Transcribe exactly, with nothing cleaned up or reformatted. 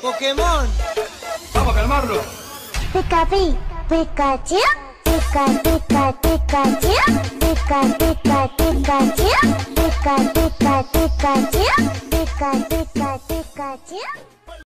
Pokémon. Vamos a calmarlo. Pikachu, Pikachu, Pika, Pika, Pikachu, Pika, Pika, Pikachu, Pika, Pika, Pikachu, Pika, Pika, Pikachu.